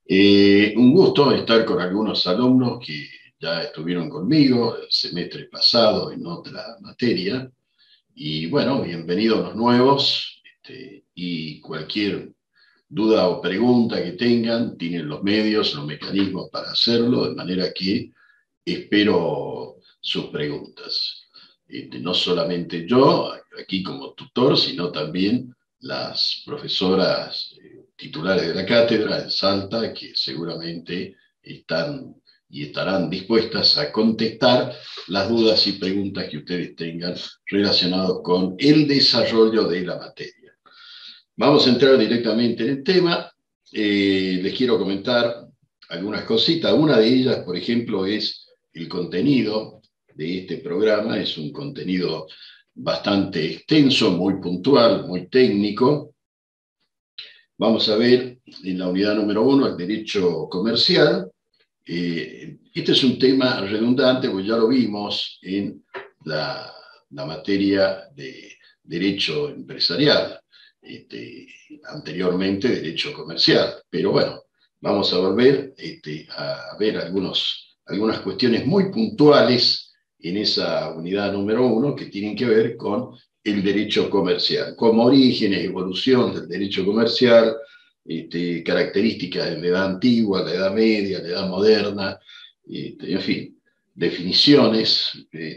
Un gusto estar con algunos alumnos que ya estuvieron conmigo el semestre pasado en otra materia. Y bueno, bienvenidos los nuevos. Y cualquier duda o pregunta que tengan, tienen los medios, los mecanismos para hacerlo, de manera que espero sus preguntas. No solamente yo, aquí como tutor, sino también las profesoras titulares de la cátedra en Salta, que seguramente están y estarán dispuestas a contestar las dudas y preguntas que ustedes tengan relacionados con el desarrollo de la materia. Vamos a entrar directamente en el tema. Les quiero comentar algunas cositas. Una de ellas, por ejemplo, es el contenido de este programa. Es un contenido bastante extenso, muy puntual, muy técnico. Vamos a ver en la unidad número 1 el derecho comercial. Este es un tema redundante, pues ya lo vimos en la materia de derecho empresarial, anteriormente derecho comercial, pero bueno, vamos a volver a ver algunas cuestiones muy puntuales en esa unidad número 1 que tienen que ver con el derecho comercial, como orígenes, evolución del derecho comercial, características de la edad antigua, la edad media, la edad moderna, en fin, definiciones,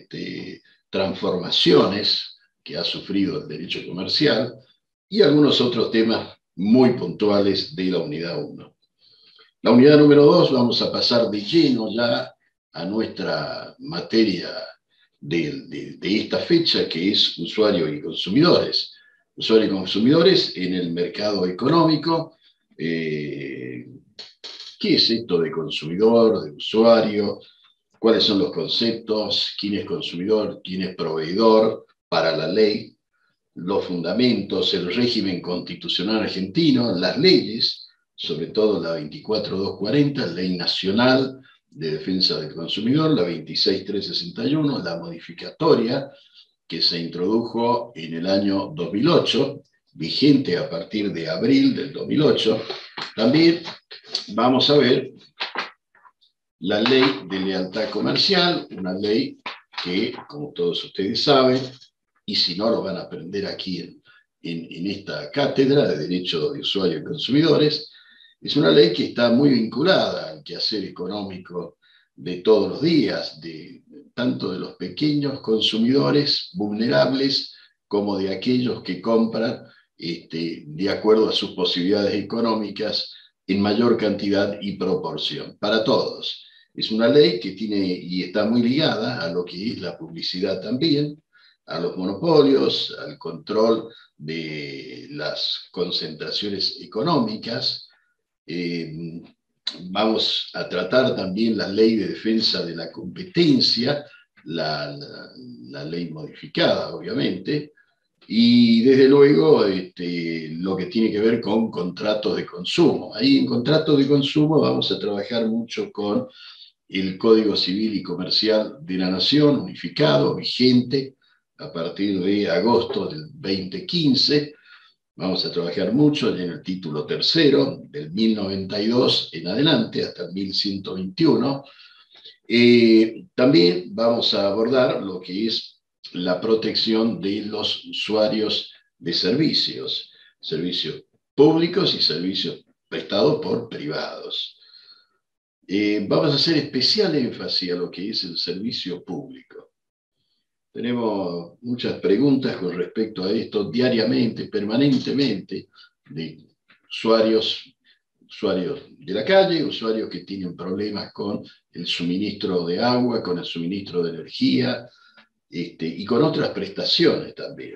transformaciones que ha sufrido el derecho comercial y algunos otros temas muy puntuales de la unidad 1. La unidad número 2 vamos a pasar de lleno ya a nuestra materia de esta fecha, que es usuarios y consumidores. Usuarios y consumidores en el mercado económico. ¿Qué es esto de consumidor, de usuario? ¿Cuáles son los conceptos? ¿Quién es consumidor? ¿Quién es proveedor para la ley? Los fundamentos, el régimen constitucional argentino, las leyes, sobre todo la 24240, Ley Nacional de Defensa del Consumidor, la 26361, la modificatoria que se introdujo en el año 2008, vigente a partir de abril del 2008. También vamos a ver la ley de lealtad comercial, una ley que, como todos ustedes saben, y si no lo van a aprender aquí en esta cátedra de Derecho de Usuarios y Consumidores, es una ley que está muy vinculada al quehacer económico de todos los días, tanto de los pequeños consumidores vulnerables como de aquellos que compran de acuerdo a sus posibilidades económicas en mayor cantidad y proporción, para todos. Es una ley que tiene y está muy ligada a lo que es la publicidad también, a los monopolios, al control de las concentraciones económicas. Vamos a tratar también la ley de defensa de la competencia, la ley modificada, obviamente, y desde luego lo que tiene que ver con contratos de consumo. Ahí en contratos de consumo vamos a trabajar mucho con el Código Civil y Comercial de la Nación, unificado, vigente a partir de agosto del 2015. Vamos a trabajar mucho en el título tercero, del 1092 en adelante hasta el 1121. También vamos a abordar lo que es la protección de los usuarios de servicios públicos y servicios prestados por privados. Vamos a hacer especial énfasis a lo que es el servicio público. Tenemos muchas preguntas con respecto a esto diariamente, permanentemente, de usuarios de la calle, usuarios que tienen problemas con el suministro de agua, con el suministro de energía, y con otras prestaciones también.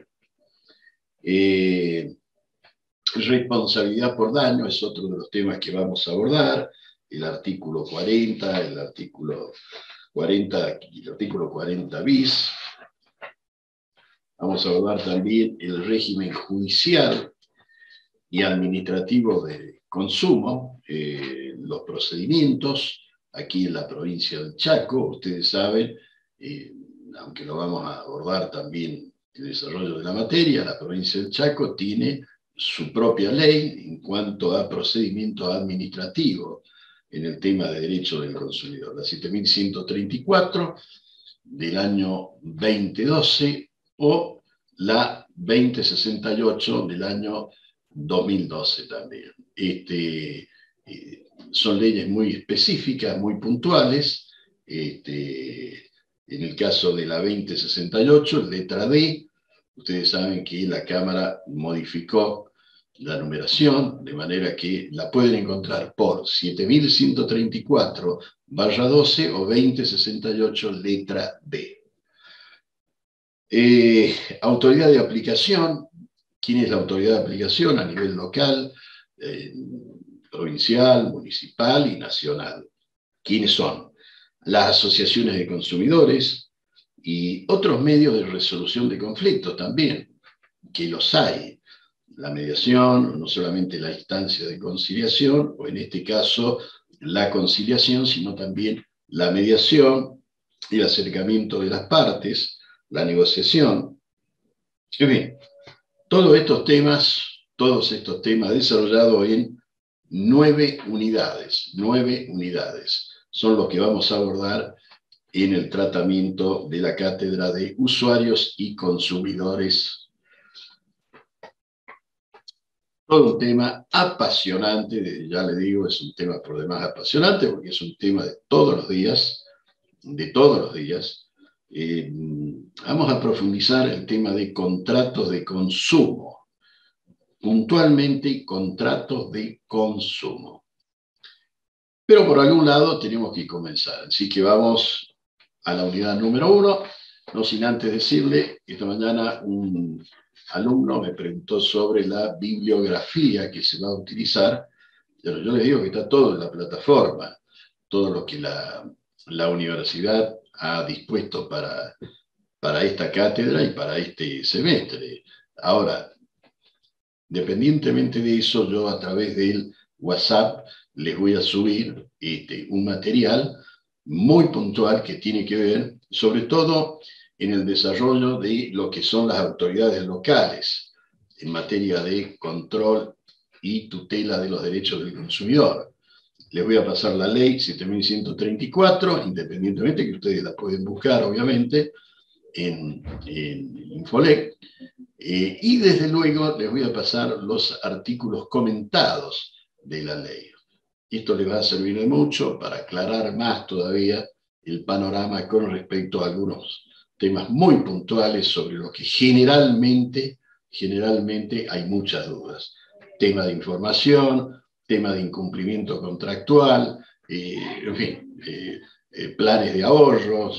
Responsabilidad por daño es otro de los temas que vamos a abordar, el artículo 40, el artículo 40 bis. Vamos a abordar también el régimen judicial y administrativo de consumo, los procedimientos aquí en la provincia del Chaco. Ustedes saben, aunque lo vamos a abordar también en el desarrollo de la materia, la provincia del Chaco tiene su propia ley en cuanto a procedimiento administrativo en el tema de derecho del consumidor, la 7134 del año 2012 o la 2068 del año 2012 también. Son leyes muy específicas, muy puntuales. En el caso de la 2068, letra D, ustedes saben que la Cámara modificó la numeración, de manera que la pueden encontrar por 7134/12 o 2068, letra D. Autoridad de aplicación. ¿Quién es la autoridad de aplicación a nivel local, provincial, municipal y nacional? ¿Quiénes son? Las asociaciones de consumidores y otros medios de resolución de conflictos también, que los hay. La mediación, no solamente la instancia de conciliación, o en este caso la conciliación, sino también la mediación, el acercamiento de las partes, la negociación. En fin, todos estos temas desarrollados en 9 unidades, son los que vamos a abordar en el tratamiento de la cátedra de usuarios y consumidores. Todo un tema apasionante, ya le digo, es un tema por demás apasionante, porque es un tema de todos los días, vamos a profundizar el tema de contratos de consumo, puntualmente contratos de consumo. Pero por algún lado tenemos que comenzar, así que vamos a la unidad número 1, no sin antes decirle que esta mañana un alumno me preguntó sobre la bibliografía que se va a utilizar. Pero yo les digo que está todo en la plataforma, todo lo que la universidad ha dispuesto para esta cátedra y para este semestre. Ahora, independientemente de eso, yo a través del WhatsApp les voy a subir un material muy puntual que tiene que ver, sobre todo, en el desarrollo de lo que son las autoridades locales en materia de control y tutela de los derechos del consumidor. Les voy a pasar la ley 7134, independientemente que ustedes la pueden buscar, obviamente, en Infolec. Y desde luego les voy a pasar los artículos comentados de la ley. Esto les va a servir de mucho para aclarar más todavía el panorama con respecto a algunos temas muy puntuales sobre los que generalmente hay muchas dudas. Tema de información, tema de incumplimiento contractual, en fin, planes de ahorros,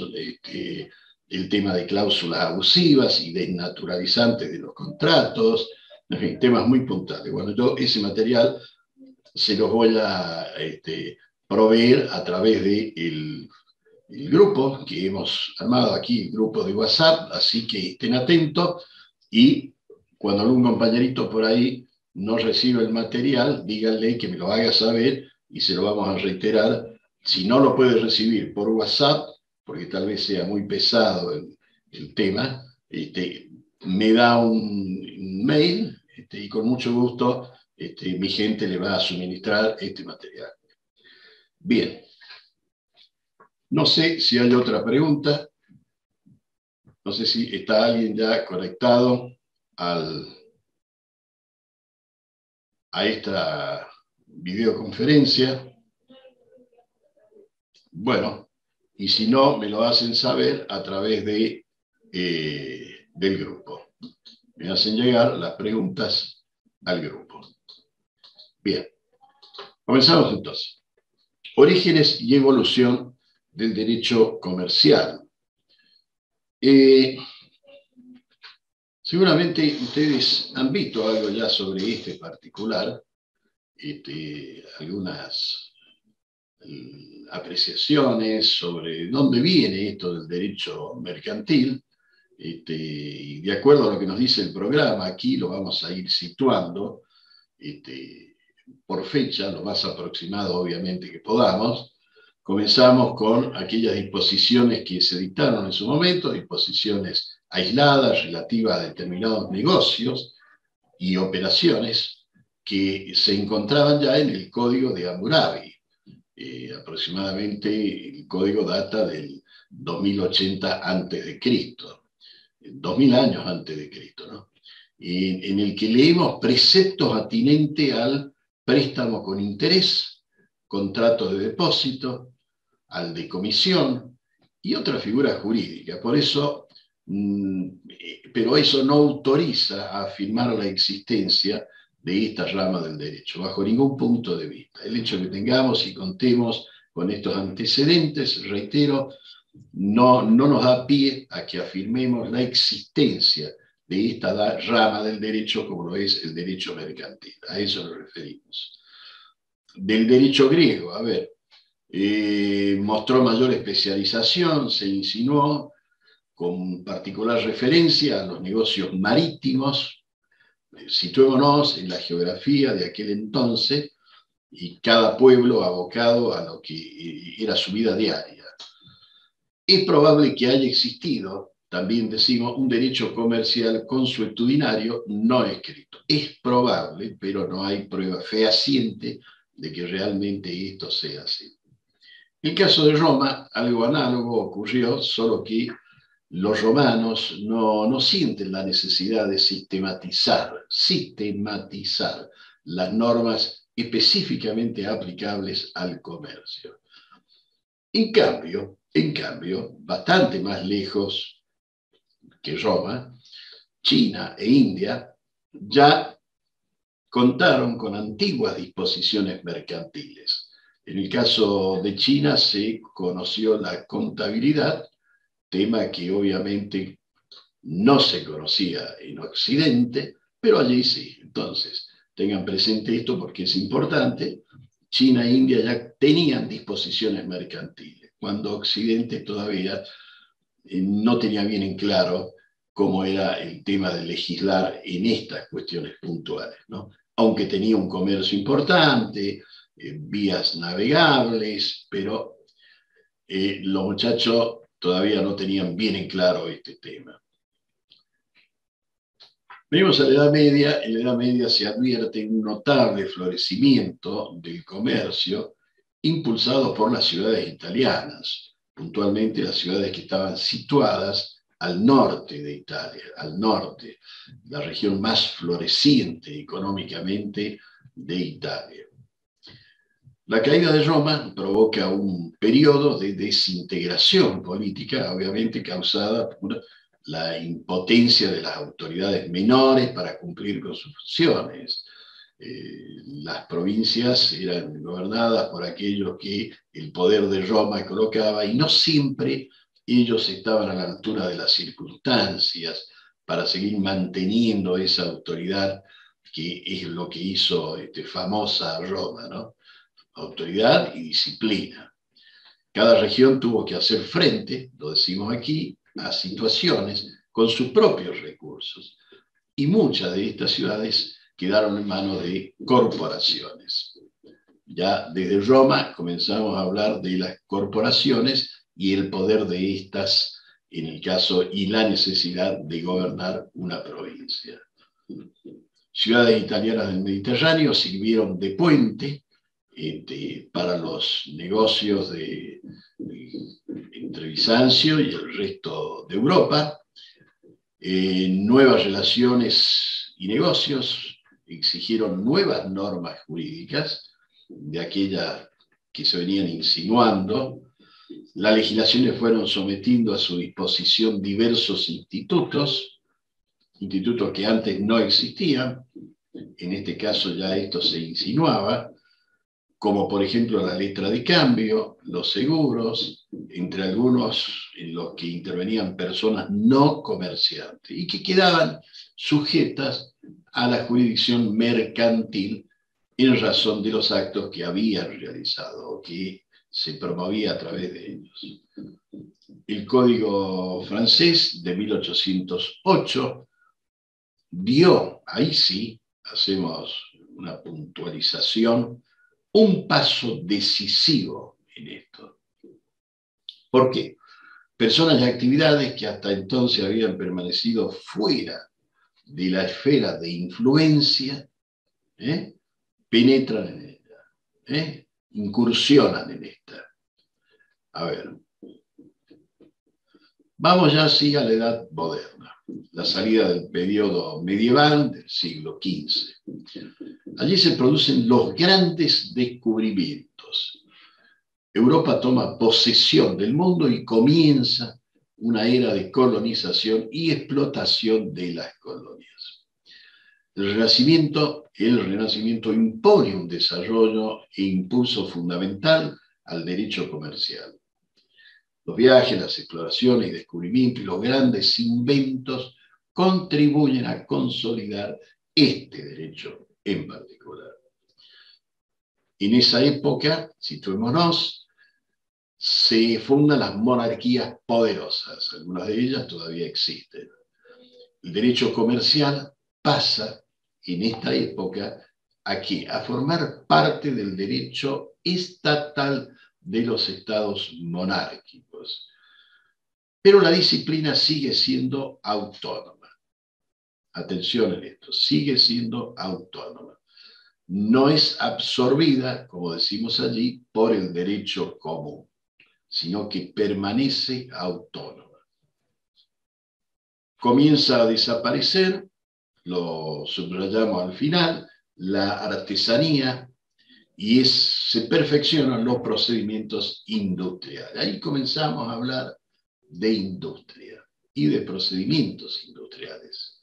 el tema de cláusulas abusivas y desnaturalizantes de los contratos, en fin, temas muy puntuales. Bueno, yo ese material se los voy a proveer a través del grupo que hemos armado aquí, el grupo de WhatsApp, así que estén atentos y cuando algún compañerito por ahí no recibe el material, díganle que me lo haga saber y se lo vamos a reiterar. Si no lo puede recibir por WhatsApp, porque tal vez sea muy pesado el tema, me da un mail y con mucho gusto mi gente le va a suministrar este material. Bien. No sé si hay otra pregunta. No sé si está alguien ya conectado a esta videoconferencia. Bueno, y si no, me lo hacen saber a través del grupo. Me hacen llegar las preguntas al grupo. Bien, comenzamos entonces. Orígenes y evolución del derecho comercial. Seguramente ustedes han visto algo ya sobre este particular, algunas apreciaciones sobre dónde viene esto del derecho mercantil, y de acuerdo a lo que nos dice el programa, aquí lo vamos a ir situando por fecha, lo más aproximado obviamente que podamos. Comenzamos con aquellas disposiciones que se dictaron en su momento, disposiciones aisladas relativas a determinados negocios, y operaciones que se encontraban ya en el Código de Hammurabi. Aproximadamente el código data del 2080 antes de Cristo, 2000 años antes de Cristo, ¿no? En el que leemos preceptos atinentes al préstamo con interés, contrato de depósito, al de comisión y otra figura jurídica. Por eso, pero eso no autoriza a afirmar la existencia de esta rama del derecho, bajo ningún punto de vista. El hecho de que tengamos y contemos con estos antecedentes, reitero, no nos da pie a que afirmemos la existencia de esta rama del derecho como lo es el derecho mercantil. A eso nos referimos. Del derecho griego, a ver, mostró mayor especialización, se insinuó, con particular referencia a los negocios marítimos. Situémonos en la geografía de aquel entonces y cada pueblo abocado a lo que era su vida diaria. Es probable que haya existido, también decimos, un derecho comercial consuetudinario no escrito. Es probable, pero no hay prueba fehaciente de que realmente esto sea así. En el caso de Roma, algo análogo ocurrió, solo que los romanos no sienten la necesidad de sistematizar las normas específicamente aplicables al comercio. En cambio, bastante más lejos que Roma, China e India ya contaron con antiguas disposiciones mercantiles. En el caso de China se conoció la contabilidad, tema que obviamente no se conocía en Occidente, pero allí sí. Entonces, tengan presente esto porque es importante. China e India ya tenían disposiciones mercantiles, cuando Occidente todavía no tenía bien en claro cómo era el tema de legislar en estas cuestiones puntuales, ¿no? Aunque tenía un comercio importante, vías navegables, pero los muchachos todavía no tenían bien en claro este tema. Venimos a la Edad Media. En la Edad Media se advierte un notable florecimiento del comercio impulsado por las ciudades italianas, puntualmente las ciudades que estaban situadas al norte de Italia, al norte, la región más floreciente económicamente de Italia. La caída de Roma provoca un periodo de desintegración política, obviamente causada por la impotencia de las autoridades menores para cumplir con sus funciones. Las provincias eran gobernadas por aquellos que el poder de Roma colocaba y no siempre ellos estaban a la altura de las circunstancias para seguir manteniendo esa autoridad que es lo que hizo famosa Roma, ¿no? Autoridad y disciplina. Cada región tuvo que hacer frente, lo decimos aquí, a situaciones con sus propios recursos. Y muchas de estas ciudades quedaron en manos de corporaciones. Ya desde Roma comenzamos a hablar de las corporaciones y el poder de estas, en el caso, y la necesidad de gobernar una provincia. Ciudades italianas del Mediterráneo sirvieron de puente para los negocios entre Bizancio y el resto de Europa. Nuevas relaciones y negocios exigieron nuevas normas jurídicas de aquellas que se venían insinuando. Las legislaciones fueron sometiendo a su disposición diversos institutos que antes no existían. En este caso ya esto se insinuaba, como por ejemplo la letra de cambio, los seguros, entre algunos en los que intervenían personas no comerciantes y que quedaban sujetas a la jurisdicción mercantil en razón de los actos que habían realizado o que se promovía a través de ellos. El Código francés de 1808 dio, ahí sí, hacemos una puntualización, un paso decisivo en esto. ¿Por qué? Personas y actividades que hasta entonces habían permanecido fuera de la esfera de influencia, penetran en ella, incursionan en esta. A ver, vamos ya así a la edad moderna, la salida del periodo medieval del siglo XV. Allí se producen los grandes descubrimientos. Europa toma posesión del mundo y comienza una era de colonización y explotación de las colonias. El Renacimiento impone un desarrollo e impulso fundamental al derecho comercial. Los viajes, las exploraciones y descubrimientos y los grandes inventos contribuyen a consolidar este derecho en particular. En esa época, situémonos, se fundan las monarquías poderosas, algunas de ellas todavía existen. El derecho comercial pasa en esta época a formar parte del derecho estatal de los estados monárquicos. Pero la disciplina sigue siendo autónoma. Atención en esto, sigue siendo autónoma. No es absorbida, como decimos allí, por el derecho común, sino que permanece autónoma. Comienza a desaparecer, lo subrayamos al final, la artesanía y se perfeccionan los procedimientos industriales. Ahí comenzamos a hablar de industria y de procedimientos industriales.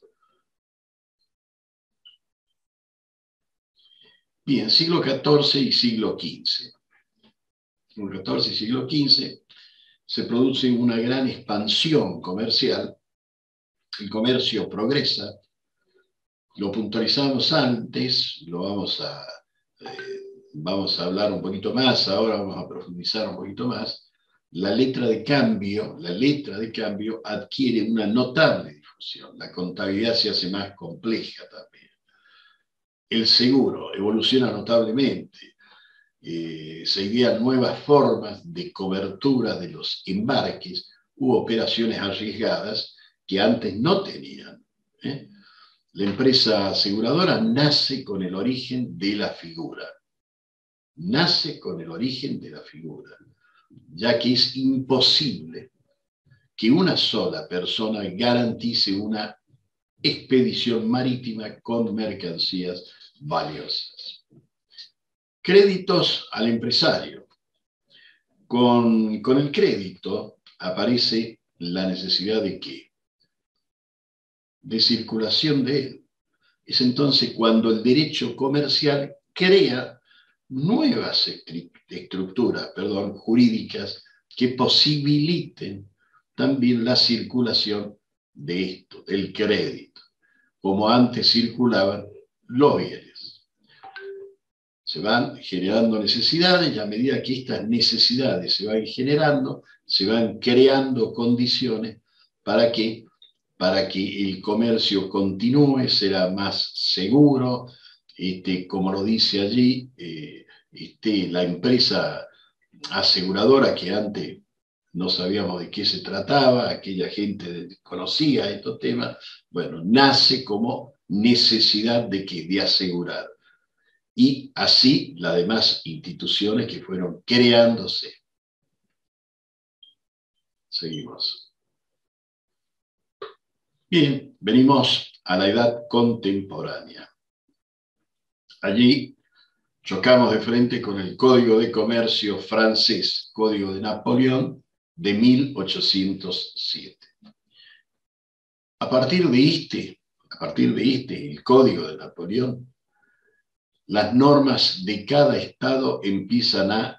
Bien, siglo XIV y siglo XV. En el XIV y siglo XV se produce una gran expansión comercial, el comercio progresa, lo puntualizamos antes, lo vamos a hablar un poquito más, ahora vamos a profundizar un poquito más. La letra de cambio adquiere una notable difusión, la contabilidad se hace más compleja también. El seguro evoluciona notablemente, se idean nuevas formas de cobertura de los embarques u operaciones arriesgadas que antes no tenían. La empresa aseguradora nace con el origen de la figura. Nace con el origen de la figura, ya que es imposible que una sola persona garantice una expedición marítima con mercancías valiosas. Créditos al empresario. Con el crédito aparece la necesidad de ¿qué? De circulación de él. Es entonces cuando el derecho comercial crea nuevas estructuras jurídicas que posibiliten también la circulación de esto, del crédito, como antes circulaban los bienes. Se van generando necesidades y a medida que estas necesidades se van generando, se van creando condiciones para que el comercio continúe, será más seguro, como lo dice allí, la empresa aseguradora que antes no sabíamos de qué se trataba, aquella gente conocía estos temas, bueno, nace como necesidad de asegurar. Y así las demás instituciones que fueron creándose. Seguimos. Bien, venimos a la edad contemporánea. Allí chocamos de frente con el Código de Comercio francés, Código de Napoleón, de 1807. A partir de el Código de Napoleón, las normas de cada estado empiezan a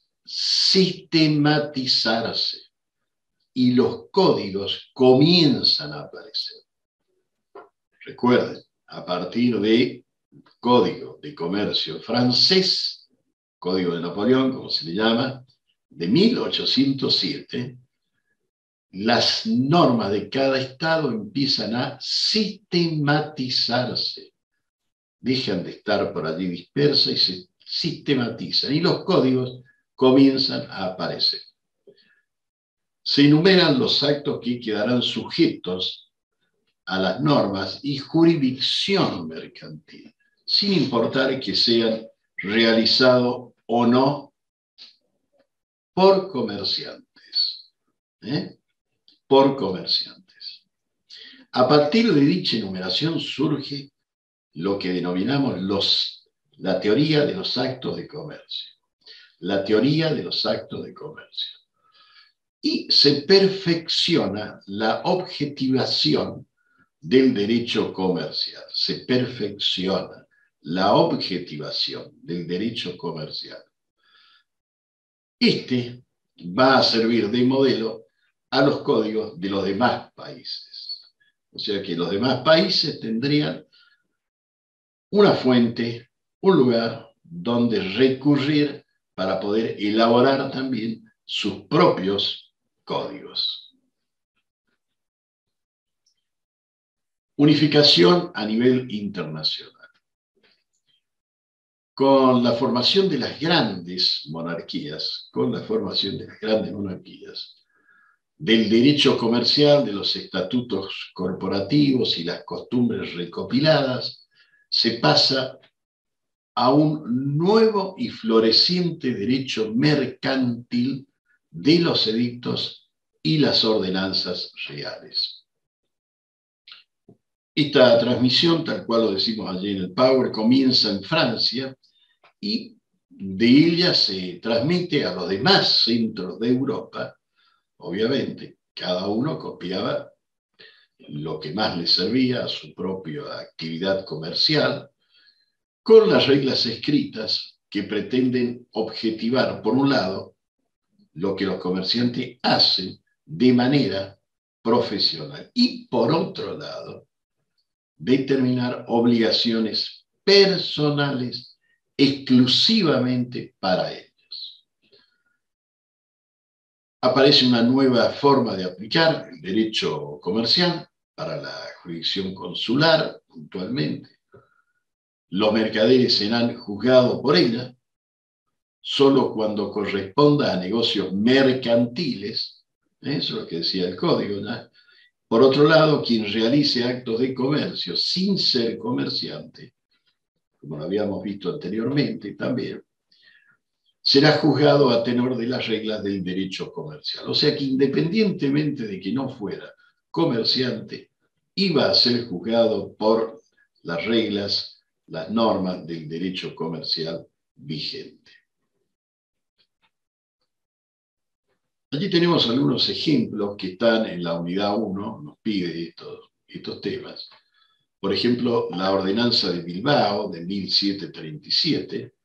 sistematizarse y los códigos comienzan a aparecer. Recuerden, a partir del Código de Comercio francés, Código de Napoleón, como se le llama, de 1807, las normas de cada estado empiezan a sistematizarse. Dejan de estar por allí dispersas y se sistematizan. Y los códigos comienzan a aparecer. Se enumeran los actos que quedarán sujetos a las normas y jurisdicción mercantil, sin importar que sean realizados o no por comerciantes. Por comerciantes. A partir de dicha enumeración surge lo que denominamos la teoría de los actos de comercio. La teoría de los actos de comercio. Y se perfecciona la objetivación del derecho comercial. Se perfecciona la objetivación del derecho comercial. Este va a servir de modelo a los códigos de los demás países. O sea que los demás países tendrían una fuente, un lugar donde recurrir para poder elaborar también sus propios códigos. Unificación a nivel internacional. Con la formación de las grandes monarquías, del derecho comercial, de los estatutos corporativos y las costumbres recopiladas, se pasa a un nuevo y floreciente derecho mercantil de los edictos y las ordenanzas reales. Esta transmisión, tal cual lo decimos allí en el Power, comienza en Francia y de ella se transmite a los demás centros de Europa. Obviamente, cada uno copiaba lo que más le servía a su propia actividad comercial, con las reglas escritas que pretenden objetivar, por un lado, lo que los comerciantes hacen de manera profesional y, por otro lado, determinar obligaciones personales exclusivamente para ellos. Aparece una nueva forma de aplicar el derecho comercial para la jurisdicción consular, puntualmente. Los mercaderes serán juzgados por ella solo cuando corresponda a negocios mercantiles, eso es lo que decía el código, ¿no? Por otro lado, quien realice actos de comercio sin ser comerciante, como lo habíamos visto anteriormente también, será juzgado a tenor de las reglas del derecho comercial. O sea que independientemente de que no fuera comerciante, iba a ser juzgado por las reglas, las normas del derecho comercial vigente. Allí tenemos algunos ejemplos que están en la unidad 1, nos pide estos temas. Por ejemplo, la ordenanza de Bilbao de 1737.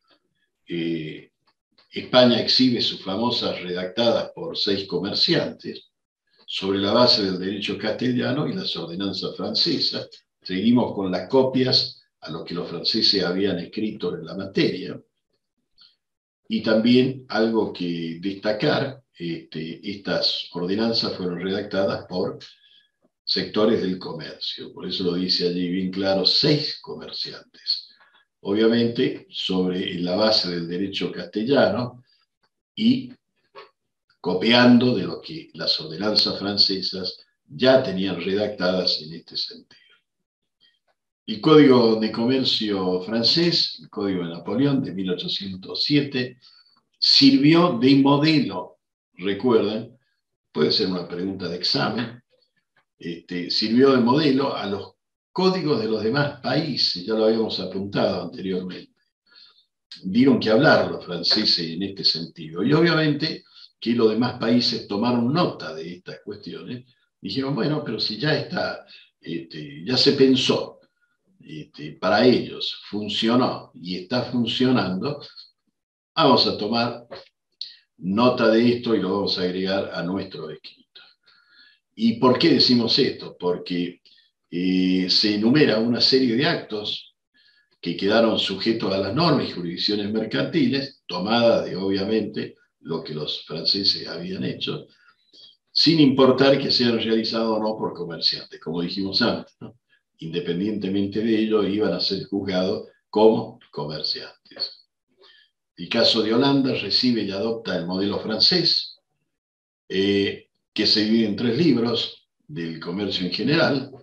España exhibe sus famosas redactadas por 6 comerciantes sobre la base del derecho castellano y las ordenanzas francesas. Seguimos con las copias a lo que los franceses habían escrito en la materia. Y también algo que destacar, estas ordenanzas fueron redactadas por sectores del comercio. Por eso lo dice allí bien claro, 6 comerciantes. Obviamente sobre la base del derecho castellano y copiando de lo que las ordenanzas francesas ya tenían redactadas en este sentido. El Código de Comercio francés, el Código de Napoleón de 1807, sirvió de modelo, recuerden, puede ser una pregunta de examen, sirvió de modelo a los códigos de los demás países, ya lo habíamos apuntado anteriormente. Dieron que hablar los franceses en este sentido, y obviamente que los demás países tomaron nota de estas cuestiones, dijeron, bueno, pero si ya está, ya se pensó, para ellos funcionó y está funcionando, vamos a tomar nota de esto y lo vamos a agregar a nuestro escrito. ¿Y por qué decimos esto? Porque se enumera una serie de actos que quedaron sujetos a las normas y jurisdicciones mercantiles, tomadas de, obviamente, lo que los franceses habían hecho, sin importar que sean realizados o no por comerciantes, como dijimos antes, ¿no? Independientemente de ello, iban a ser juzgados como comerciantes. El caso de Holanda recibe y adopta el modelo francés, que se divide en 3 libros del comercio en general,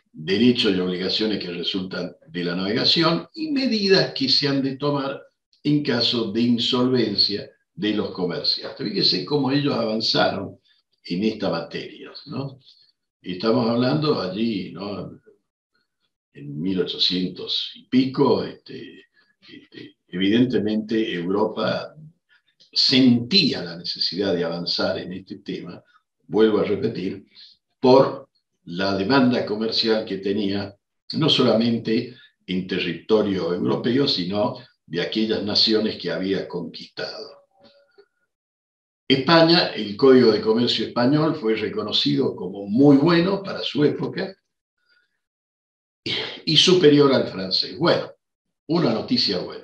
derechos y obligaciones que resultan de la navegación y medidas que se han de tomar en caso de insolvencia de los comerciantes. Fíjese cómo ellos avanzaron en esta materia, ¿no? Estamos hablando allí, ¿no?, en 1800 y pico, evidentemente Europa sentía la necesidad de avanzar en este tema, vuelvo a repetir, por la demanda comercial que tenía, no solamente en territorio europeo, sino de aquellas naciones que había conquistado. España, el Código de Comercio Español fue reconocido como muy bueno para su época y superior al francés. Bueno, una noticia buena.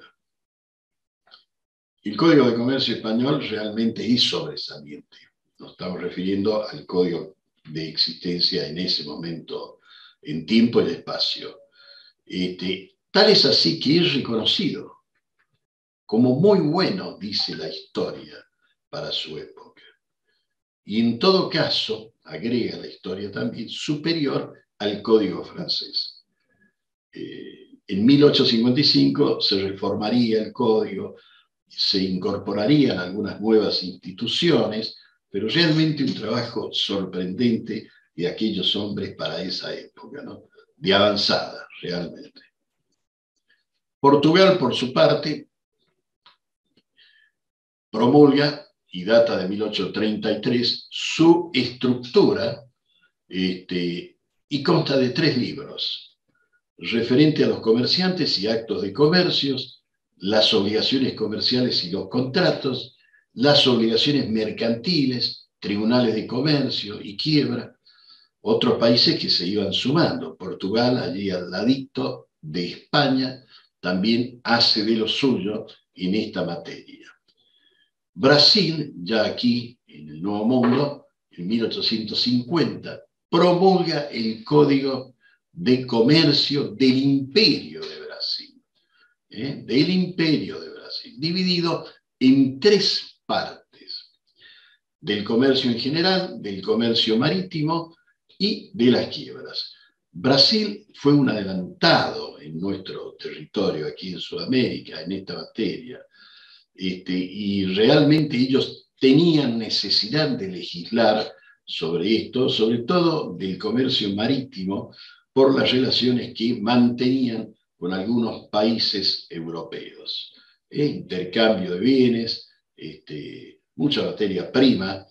El Código de Comercio Español realmente es sobresaliente. Nos estamos refiriendo al código de existencia en ese momento, en tiempo y espacio. Tal es así que es reconocido como muy bueno, dice la historia, para su época. Y en todo caso, agrega la historia también, superior al código francés. En 1855 se reformaría el código, se incorporarían algunas nuevas instituciones, pero realmente un trabajo sorprendente de aquellos hombres para esa época, ¿no?, de avanzada, realmente. Portugal, por su parte, promulga, y data de 1833, su estructura, y consta de 3 libros, referente a los comerciantes y actos de comercios, las obligaciones comerciales y los contratos, las obligaciones mercantiles, tribunales de comercio y quiebra, otros países que se iban sumando. Portugal, allí al ladito de España, también hace de lo suyo en esta materia. Brasil, ya aquí en el Nuevo Mundo, en 1850, promulga el Código de Comercio del Imperio de Brasil, del Imperio de Brasil, dividido en 3 partes: del comercio en general, del comercio marítimo y de las quiebras. Brasil fue un adelantado en nuestro territorio, aquí en Sudamérica, en esta materia. Y realmente ellos tenían necesidad de legislar sobre esto, sobre todo del comercio marítimo, por las relaciones que mantenían con algunos países europeos. Intercambio de bienes, mucha materia prima.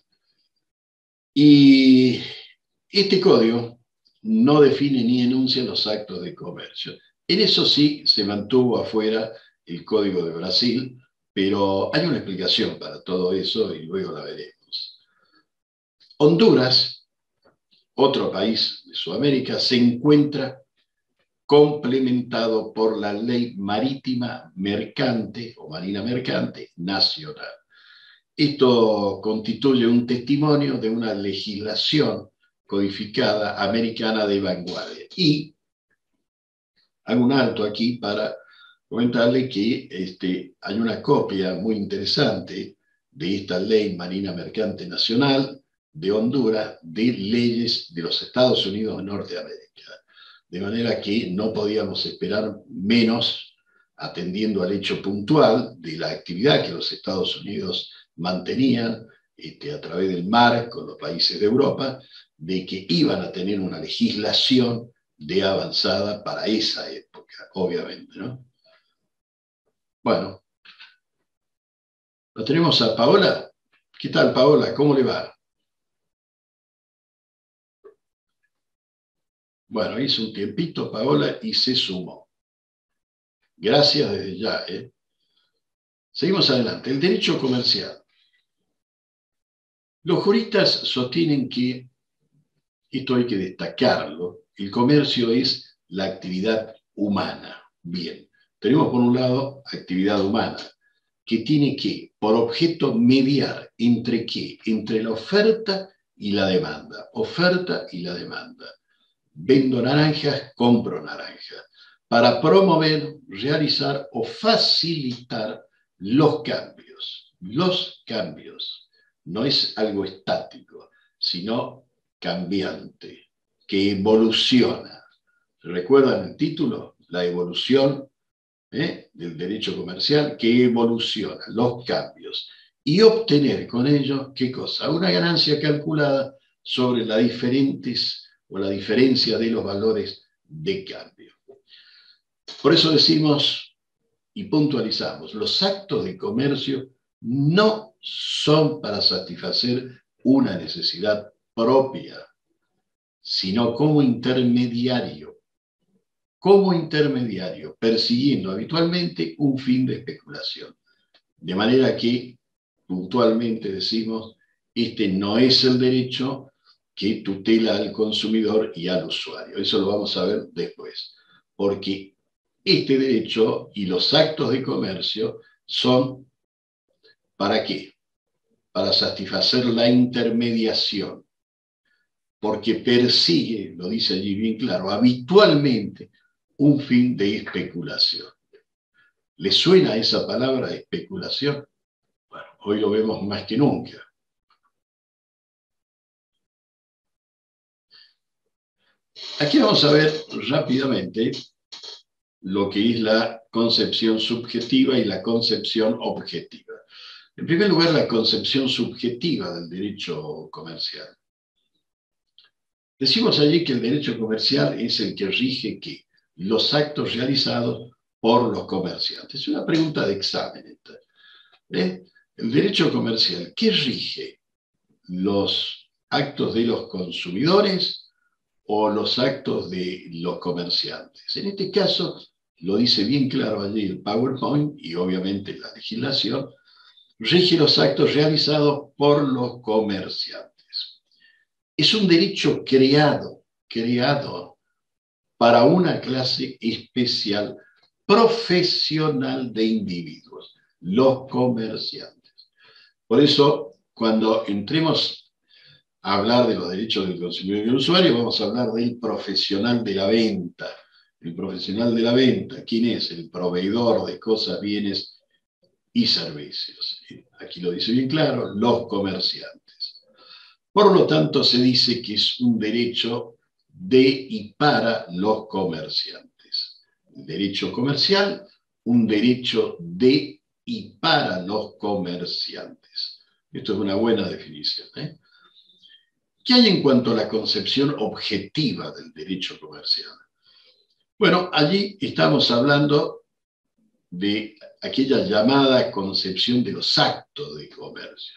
Y este código no define ni enuncia los actos de comercio. En eso sí se mantuvo afuera el Código de Brasil, pero hay una explicación para todo eso y luego la veremos. Honduras, otro país de Sudamérica, se encuentra complementado por la Ley Marítima Mercante o Marina Mercante Nacional. Esto constituye un testimonio de una legislación codificada americana de vanguardia. Y hago un alto aquí para comentarle que hay una copia muy interesante de esta Ley Marina Mercante Nacional de Honduras, de leyes de los Estados Unidos de Norteamérica. De manera que no podíamos esperar menos, atendiendo al hecho puntual de la actividad que los Estados Unidos mantenían a través del mar con los países de Europa, de que iban a tener una legislación de avanzada para esa época, obviamente, ¿no? Bueno, ¿lo tenemos a Paola? ¿Qué tal, Paola? ¿Cómo le va? Bueno, hizo un tiempito Paola y se sumó. Gracias desde ya. Seguimos adelante. El derecho comercial. Los juristas sostienen que, esto hay que destacarlo, el comercio es la actividad humana. Bien, tenemos por un lado actividad humana, que tiene que, por objeto, mediar entre qué, entre la oferta y la demanda. Oferta y la demanda. Vendo naranjas, compro naranjas, para promover, realizar o facilitar los cambios. Los cambios. No es algo estático, sino cambiante, que evoluciona. ¿Recuerdan el título? La evolución del derecho comercial, que evoluciona, los cambios, y obtener con ello, ¿qué cosa? Una ganancia calculada sobre las diferentes o la diferencia de los valores de cambio. Por eso decimos y puntualizamos, los actos de comercio no son para satisfacer una necesidad propia, sino como intermediario, persiguiendo habitualmente un fin de especulación. De manera que, puntualmente decimos, este no es el derecho que tutela al consumidor y al usuario. Eso lo vamos a ver después. Porque este derecho y los actos de comercio son, ¿para qué? Para satisfacer la intermediación. Porque persigue, lo dice allí bien claro, habitualmente un fin de especulación. ¿Le suena esa palabra especulación? Bueno, hoy lo vemos más que nunca. Aquí vamos a ver rápidamente lo que es la concepción subjetiva y la concepción objetiva. En primer lugar, la concepción subjetiva del derecho comercial. Decimos allí que el derecho comercial es el que rige ¿qué? Los actos realizados por los comerciantes. Es una pregunta de examen esta. El derecho comercial, ¿qué rige? ¿Los actos de los consumidores o los actos de los comerciantes? En este caso, lo dice bien claro allí el PowerPoint y obviamente la legislación, rige los actos realizados por los comerciantes. Es un derecho creado para una clase especial profesional de individuos, los comerciantes. Por eso, cuando entremos a hablar de los derechos del consumidor y del usuario, vamos a hablar del profesional de la venta. El profesional de la venta, ¿quién es? El proveedor de cosas, bienes y servicios. Aquí lo dice bien claro, los comerciantes. Por lo tanto, se dice que es un derecho de y para los comerciantes. El derecho comercial, un derecho de y para los comerciantes. Esto es una buena definición. ¿Qué hay en cuanto a la concepción objetiva del derecho comercial? Bueno, allí estamos hablando de aquella llamada concepción de los actos de comercio,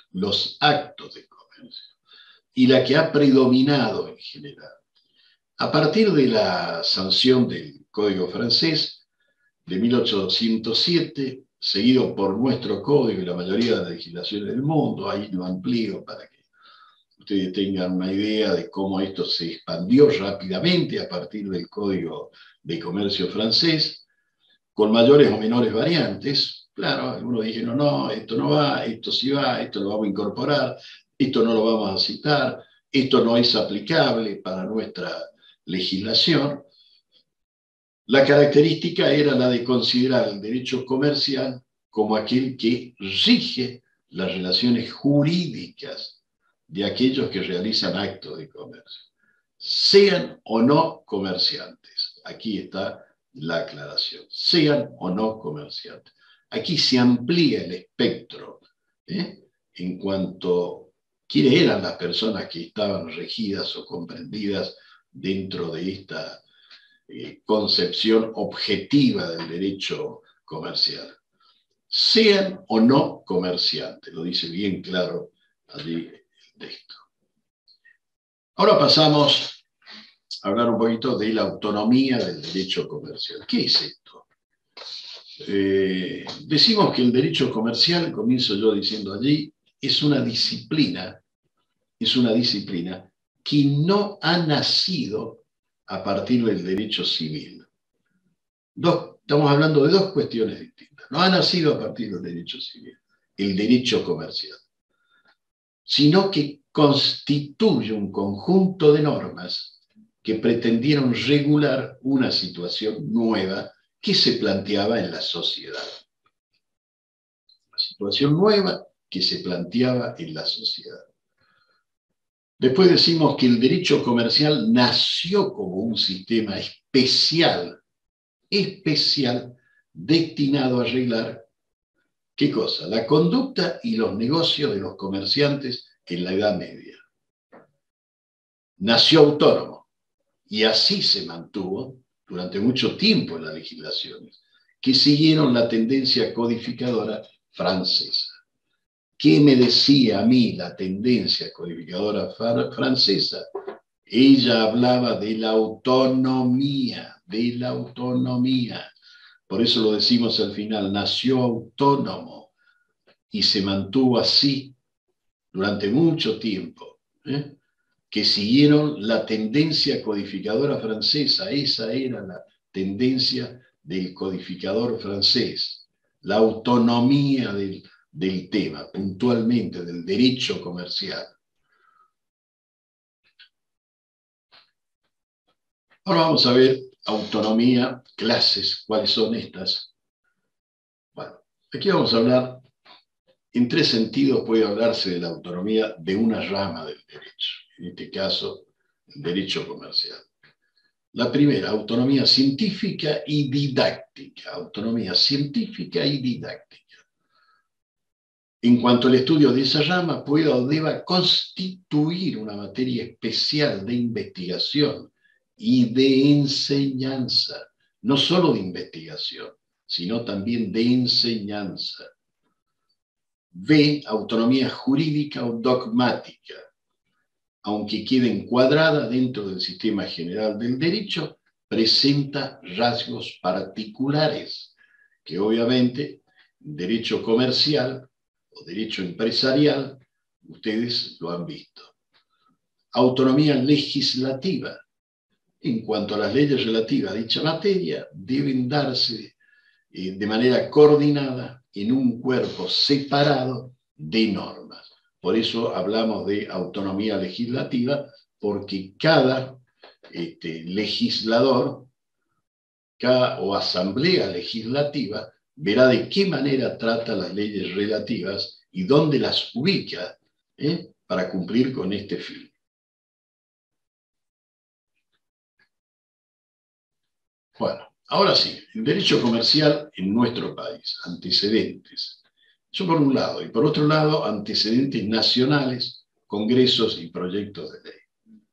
y la que ha predominado en general. A partir de la sanción del Código francés de 1807, seguido por nuestro código y la mayoría de las legislaciones del mundo, ahí lo amplío para que ustedes tengan una idea de cómo esto se expandió rápidamente a partir del Código de Comercio francés, con mayores o menores variantes. Claro, algunos dijeron, no, esto no va, esto sí va, esto lo vamos a incorporar, esto no lo vamos a citar, esto no es aplicable para nuestra legislación. La característica era la de considerar el derecho comercial como aquel que rige las relaciones jurídicas de aquellos que realizan actos de comercio, sean o no comerciantes. Aquí está la aclaración, sean o no comerciantes. Aquí se amplía el espectro en cuanto a quiénes eran las personas que estaban regidas o comprendidas dentro de esta concepción objetiva del derecho comercial. Sean o no comerciantes, lo dice bien claro allí el texto. Ahora pasamos a hablar un poquito de la autonomía del derecho comercial. ¿Qué es esto? Decimos que el derecho comercial, comienzo yo diciendo allí, es una disciplina que no ha nacido a partir del derecho civil. Estamos hablando de dos cuestiones distintas. No ha nacido a partir del derecho civil, el derecho comercial, sino que constituye un conjunto de normas que pretendieron regular una situación nueva que se planteaba en la sociedad. Una situación nueva que se planteaba en la sociedad. Después decimos que el derecho comercial nació como un sistema especial, destinado a arreglar, ¿qué cosa? La conducta y los negocios de los comerciantes en la Edad Media. Nació autónomo y así se mantuvo durante mucho tiempo en las legislaciones, que siguieron la tendencia codificadora francesa. ¿Qué me decía a mí la tendencia codificadora francesa? Ella hablaba de la autonomía, de la autonomía. Por eso lo decimos al final, nació autónomo y se mantuvo así durante mucho tiempo, que siguieron la tendencia codificadora francesa. Esa era la tendencia del codificador francés, la autonomía del tema, puntualmente del derecho comercial. Ahora vamos a ver autonomía, clases, ¿cuáles son estas? Bueno, aquí vamos a hablar, en tres sentidos puede hablarse de la autonomía de una rama del derecho, en este caso, el derecho comercial. La primera, autonomía científica y didáctica. Autonomía científica y didáctica. En cuanto al estudio de esa rama, pueda o deba constituir una materia especial de investigación y de enseñanza, no solo de investigación, sino también de enseñanza. B, autonomía jurídica o dogmática. Aunque quede encuadrada dentro del sistema general del derecho, presenta rasgos particulares, que obviamente derecho comercial o derecho empresarial, ustedes lo han visto. Autonomía legislativa. En cuanto a las leyes relativas a dicha materia, deben darse de manera coordinada en un cuerpo separado de normas. Por eso hablamos de autonomía legislativa, porque cada legislador o asamblea legislativa verá de qué manera trata las leyes relativas y dónde las ubica para cumplir con este fin. Bueno, ahora sí, el derecho comercial en nuestro país, antecedentes. Eso por un lado, y por otro lado, antecedentes nacionales, congresos y proyectos de ley.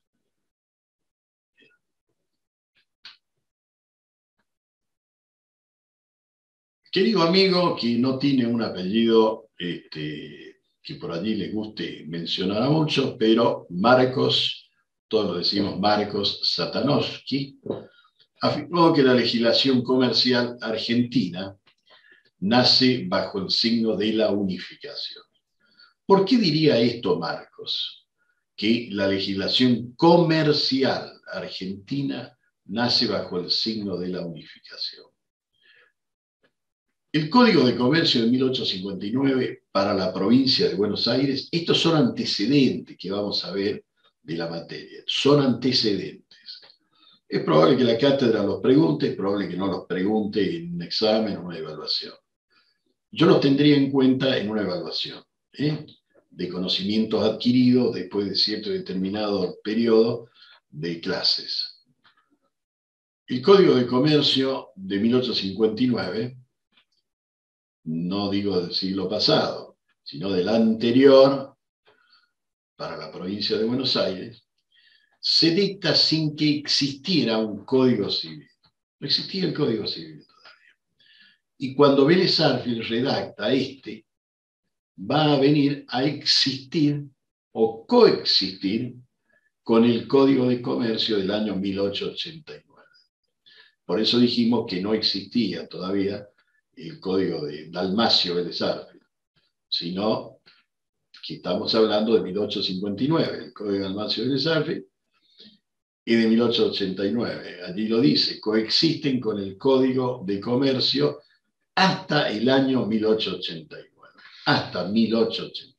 Querido amigo que no tiene un apellido que por allí le guste mencionar a muchos, pero Marcos, todos lo decimos Marcos Satanowski, afirmó que la legislación comercial argentina nace bajo el signo de la unificación. ¿Por qué diría esto Marcos? Que la legislación comercial argentina nace bajo el signo de la unificación. El Código de Comercio de 1859 para la provincia de Buenos Aires, estos son antecedentes que vamos a ver de la materia, son antecedentes. Es probable que la cátedra los pregunte, es probable que no los pregunte en un examen o una evaluación. Yo los tendría en cuenta en una evaluación de conocimientos adquiridos después de cierto y determinado periodo de clases. El Código de Comercio de 1859, no digo del siglo pasado, sino del anterior, para la provincia de Buenos Aires, se dicta sin que existiera un Código Civil. No existía el Código Civil todavía. Y cuando Vélez Sarsfield redacta va a venir a existir o coexistir con el Código de Comercio del año 1889. Por eso dijimos que no existía todavía el Código de Dalmacio Vélez Sarsfield, sino que estamos hablando de 1859, el Código de Dalmacio Vélez Sarsfield, y de 1889. Allí lo dice, coexisten con el Código de Comercio hasta el año 1889. Hasta 1889.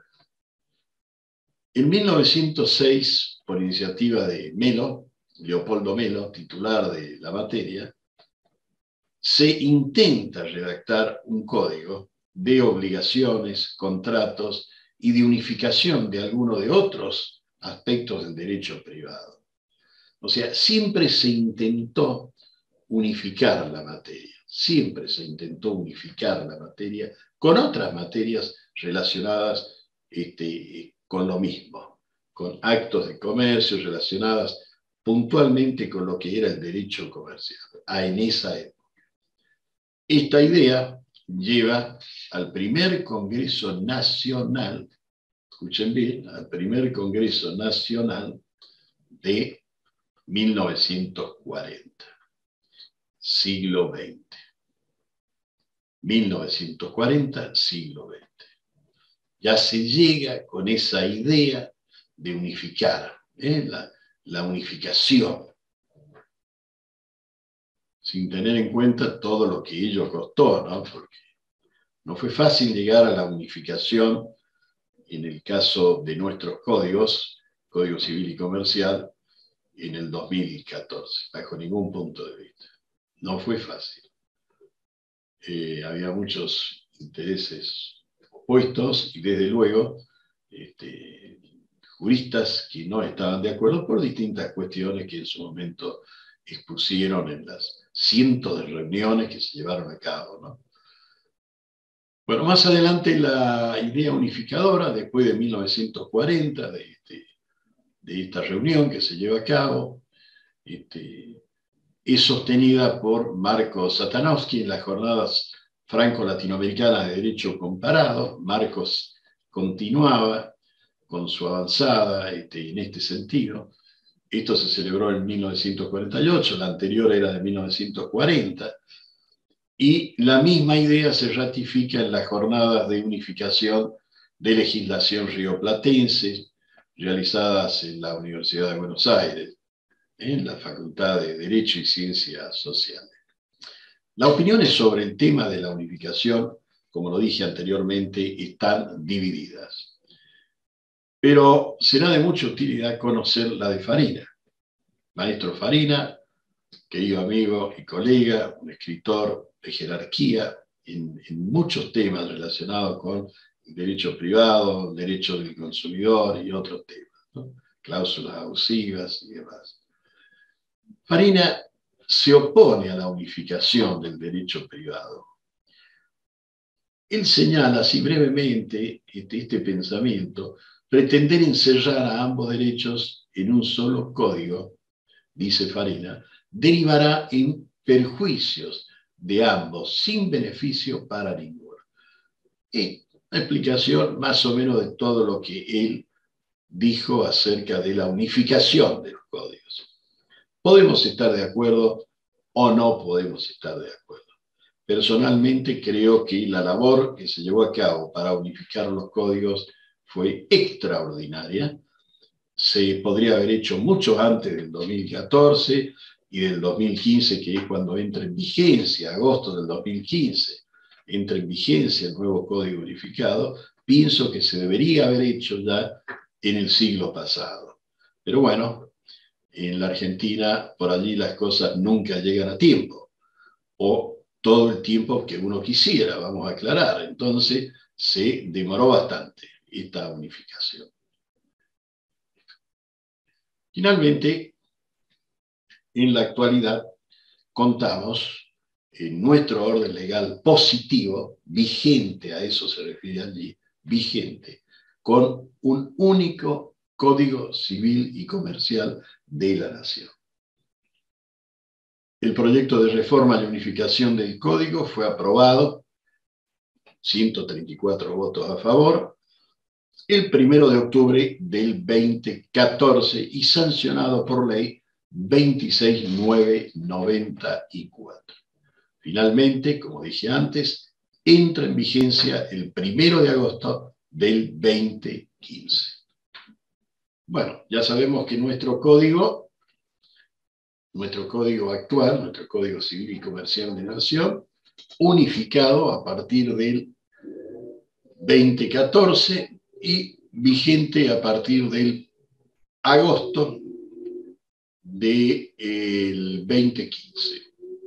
En 1906, por iniciativa de Melo, Leopoldo Melo, titular de la materia, se intenta redactar un código de obligaciones, contratos y de unificación de algunos de otros aspectos del derecho privado. O sea, siempre se intentó unificar la materia, siempre se intentó unificar la materia con otras materias relacionadas con lo mismo, con actos de comercio relacionadas puntualmente con lo que era el derecho comercial en esa época. Esta idea lleva al primer Congreso Nacional, escuchen bien, al primer Congreso Nacional de 1940, siglo XX. 1940, siglo XX. Ya se llega con esa idea de unificar, la unificación, sin tener en cuenta todo lo que ello costó, ¿no? Porque no fue fácil llegar a la unificación en el caso de nuestros códigos, Código Civil y Comercial, en el 2014, bajo ningún punto de vista. No fue fácil. Había muchos intereses opuestos y desde luego juristas que no estaban de acuerdo por distintas cuestiones que en su momento expusieron en las cientos de reuniones que se llevaron a cabo, ¿no? Bueno, más adelante la idea unificadora, después de 1940, de esta reunión que se lleva a cabo, es sostenida por Marcos Satanowski en las jornadas franco-latinoamericanas de Derecho Comparado. Marcos continuaba con su avanzada en este sentido. Esto se celebró en 1948, la anterior era de 1940, y la misma idea se ratifica en las jornadas de unificación de legislación rioplatense realizadas en la Universidad de Buenos Aires, en la Facultad de Derecho y Ciencias Sociales. Las opiniones sobre el tema de la unificación, como lo dije anteriormente, están divididas. Pero será de mucha utilidad conocer la de Farina. Maestro Farina, querido amigo y colega, un escritor de jerarquía en muchos temas relacionados con el derecho privado, el derecho del consumidor y otros temas, ¿no? Cláusulas abusivas y demás. Farina se opone a la unificación del derecho privado. Él señala así brevemente este pensamiento: pretender encerrar a ambos derechos en un solo código, dice Farina, derivará en perjuicios de ambos, sin beneficio para ninguno. Y una explicación más o menos de todo lo que él dijo acerca de la unificación de los códigos. Podemos estar de acuerdo o no podemos estar de acuerdo. Personalmente creo que la labor que se llevó a cabo para unificar los códigos fue extraordinaria. Se podría haber hecho mucho antes del 2014 y del 2015, que es cuando entra en vigencia, agosto del 2015, entra en vigencia el nuevo Código Unificado. Pienso que se debería haber hecho ya en el siglo pasado. Pero bueno, en la Argentina, por allí las cosas nunca llegan a tiempo, o todo el tiempo que uno quisiera, vamos a aclarar. Entonces, se demoró bastante esta unificación. Finalmente, en la actualidad, contamos en nuestro orden legal positivo, vigente, a eso se refiere allí, vigente, con un único Código Civil y Comercial de la Nación. El proyecto de reforma y unificación del Código fue aprobado, 134 votos a favor, el 1 de octubre del 2014 y sancionado por ley 26994. Finalmente, como dije antes, entra en vigencia el 1 de agosto del 2015. Bueno, ya sabemos que nuestro código actual, nuestro Código Civil y Comercial de la Nación, unificado a partir del 2014 y vigente a partir del agosto del 2015.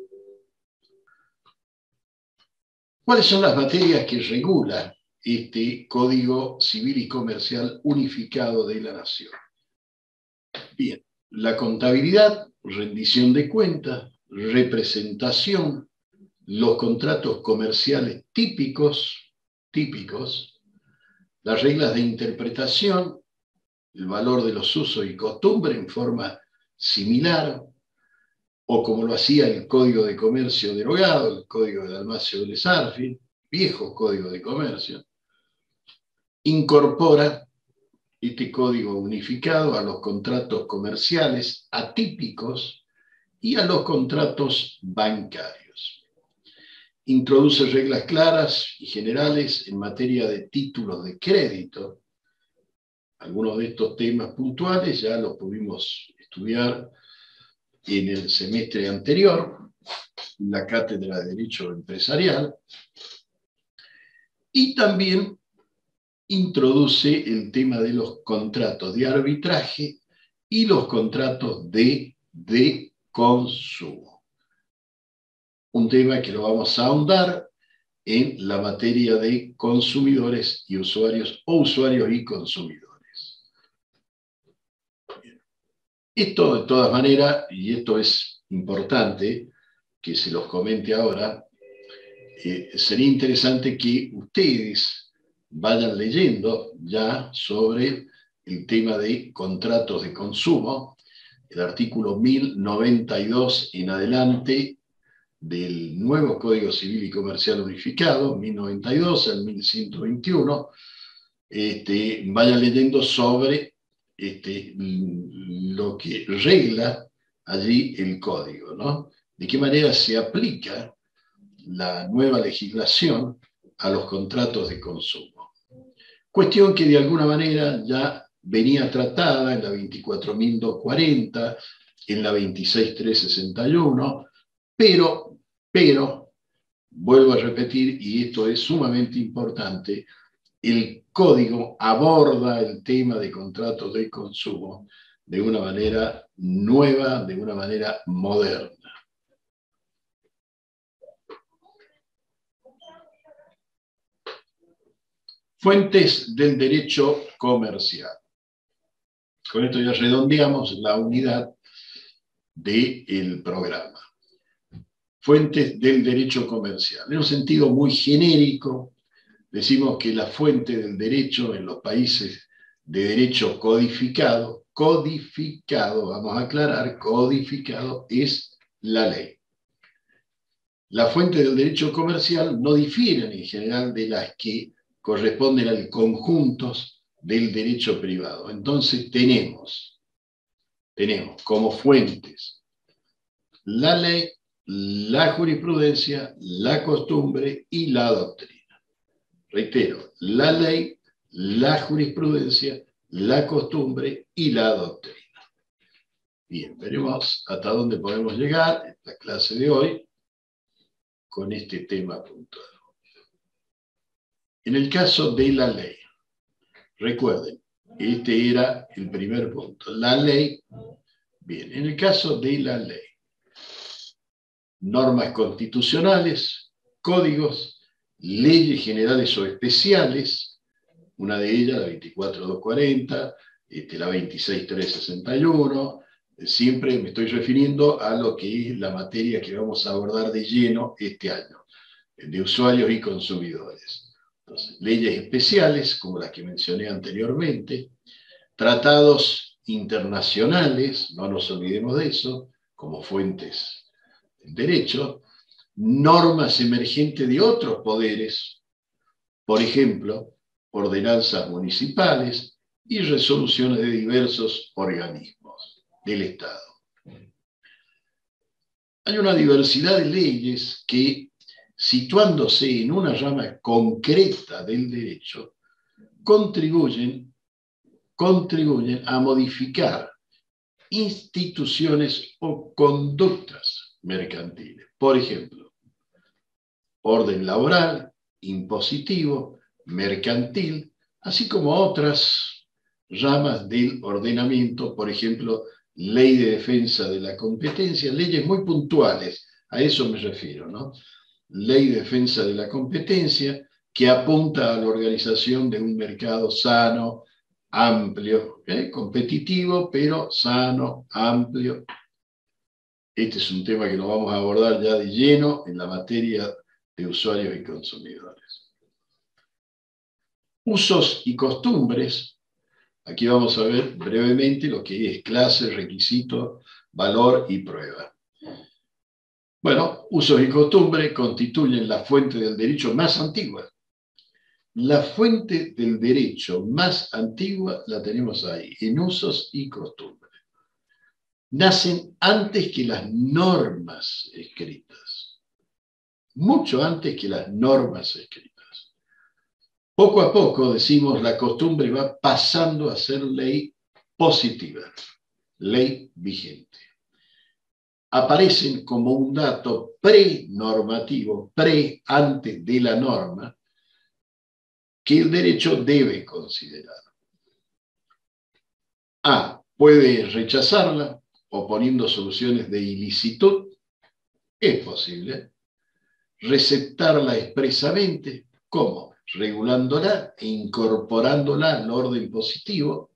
¿Cuáles son las materias que regula este Código Civil y Comercial unificado de la Nación? Bien, la contabilidad, rendición de cuentas, representación, los contratos comerciales típicos, las reglas de interpretación, el valor de los usos y costumbres en forma similar, o como lo hacía el Código de Comercio derogado, el Código de Dalmacio de Sarfi, viejo Código de Comercio, incorpora este código unificado a los contratos comerciales atípicos y a los contratos bancarios. Introduce reglas claras y generales en materia de títulos de crédito. Algunos de estos temas puntuales ya los pudimos estudiar en el semestre anterior, en la cátedra de Derecho Empresarial, y también introduce el tema de los contratos de arbitraje y los contratos de consumo. Un tema que lo vamos a ahondar en la materia de consumidores y usuarios, o usuarios y consumidores. Esto, de todas maneras, y esto es importante que se los comente ahora, sería interesante que ustedes vayan leyendo ya sobre el tema de contratos de consumo, el artículo 1092 en adelante del nuevo Código Civil y Comercial Unificado, 1092 al 1121, vayan leyendo sobre lo que regla allí el código, ¿no? De qué manera se aplica la nueva legislación a los contratos de consumo. Cuestión que de alguna manera ya venía tratada en la 24.240, en la 26.361, pero, vuelvo a repetir, y esto es sumamente importante, el código aborda el tema de contratos de consumo de una manera nueva, de una manera moderna. Fuentes del derecho comercial. Con esto ya redondeamos la unidad del programa. Fuentes del derecho comercial. En un sentido muy genérico, decimos que la fuente del derecho en los países de derecho codificado, vamos a aclarar, codificado es la ley. Las fuentes del derecho comercial no difieren en general de las que corresponden a conjuntos del derecho privado. Entonces tenemos como fuentes la ley, la jurisprudencia, la costumbre y la doctrina. Reitero, la ley, la jurisprudencia, la costumbre y la doctrina. Bien, veremos hasta dónde podemos llegar en la clase de hoy con este tema puntual. En el caso de la ley, recuerden, este era el primer punto. La ley, bien, en el caso de la ley, normas constitucionales, códigos, leyes generales o especiales, una de ellas, la 24.240, la 26.361, siempre me estoy refiriendo a lo que es la materia que vamos a abordar de lleno este año, de usuarios y consumidores. Entonces, leyes especiales, como las que mencioné anteriormente, tratados internacionales, no nos olvidemos de eso, como fuentes del derecho, normas emergentes de otros poderes, por ejemplo, ordenanzas municipales y resoluciones de diversos organismos del Estado. Hay una diversidad de leyes que, situándose en una rama concreta del derecho, contribuyen a modificar instituciones o conductas mercantiles. Por ejemplo, orden laboral, impositivo, mercantil, así como otras ramas del ordenamiento, por ejemplo, ley de defensa de la competencia, leyes muy puntuales, a eso me refiero, ¿no? Ley de defensa de la competencia, que apunta a la organización de un mercado sano, amplio, competitivo, pero sano, amplio. Este es un tema que lo vamos a abordar ya de lleno en la materia de usuarios y consumidores. Usos y costumbres. Aquí vamos a ver brevemente lo que es clase, requisito, valor y prueba. Bueno, usos y costumbres constituyen la fuente del derecho más antigua. La fuente del derecho más antigua la tenemos ahí, en usos y costumbres. Nacen antes que las normas escritas, mucho antes que las normas escritas. Poco a poco, decimos, la costumbre va pasando a ser ley positiva, ley vigente. Aparecen como un dato prenormativo, antes de la norma, que el derecho debe considerar. A, puede rechazarla oponiendo soluciones de ilicitud, es posible. Receptarla expresamente, ¿cómo? Regulándola e incorporándola al orden positivo,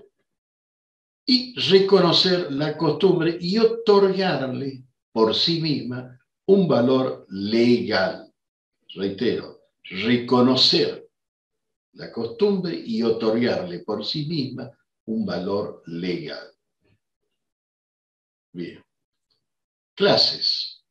y reconocer la costumbre y otorgarle por sí misma un valor legal. Reitero, reconocer la costumbre y otorgarle por sí misma un valor legal. Bien. Clases.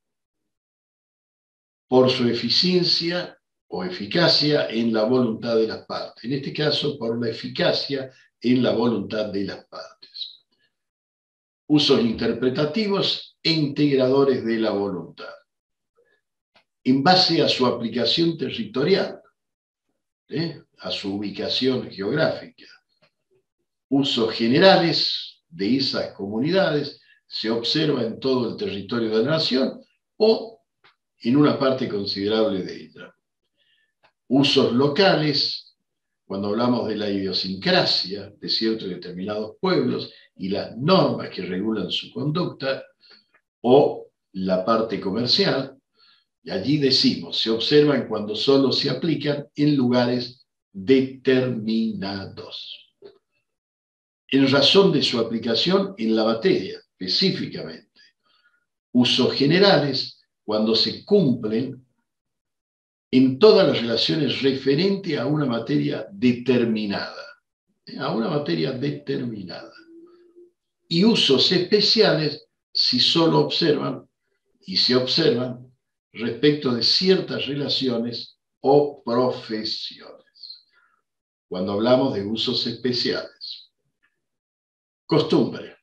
Por su eficiencia o eficacia en la voluntad de las partes. En este caso, por la eficacia en la voluntad de las partes. Usos interpretativos e integradores de la voluntad. En base a su aplicación territorial, a su ubicación geográfica. Usos generales de esas comunidades se observa en todo el territorio de la nación o en una parte considerable de ella. Usos locales, cuando hablamos de la idiosincrasia de ciertos y determinados pueblos y las normas que regulan su conducta, o la parte comercial, y allí decimos, se observan cuando solo se aplican en lugares determinados, en razón de su aplicación en la materia, específicamente. Usos generales, cuando se cumplen en todas las relaciones referentes a una materia determinada. A una materia determinada. Y usos especiales si solo observan y se observan respecto de ciertas relaciones o profesiones. Cuando hablamos de usos especiales. Costumbre.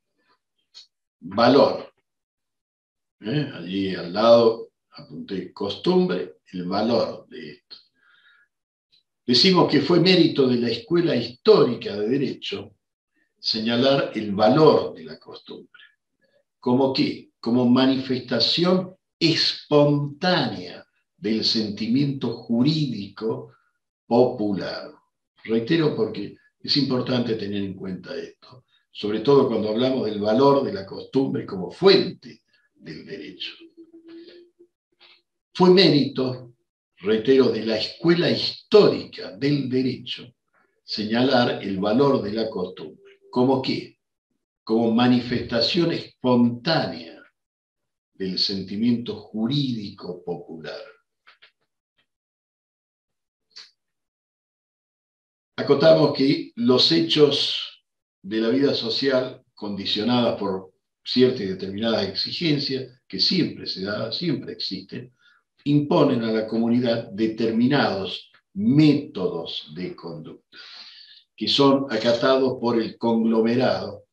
Valor. Allí al lado apunté costumbre, el valor de esto. Decimos que fue mérito de la Escuela Histórica de Derecho señalar el valor de la costumbre. ¿Cómo qué? Como manifestación espontánea del sentimiento jurídico popular. Reitero porque es importante tener en cuenta esto, sobre todo cuando hablamos del valor de la costumbre como fuente del derecho. Fue mérito, reitero, de la Escuela Histórica del Derecho señalar el valor de la costumbre. ¿Cómo qué? Como manifestación espontánea del sentimiento jurídico popular. Acotamos que los hechos de la vida social, condicionadas por ciertas y determinadas exigencias, que siempre se dan, siempre existen, imponen a la comunidad determinados métodos de conducta, que son acatados por el conglomerado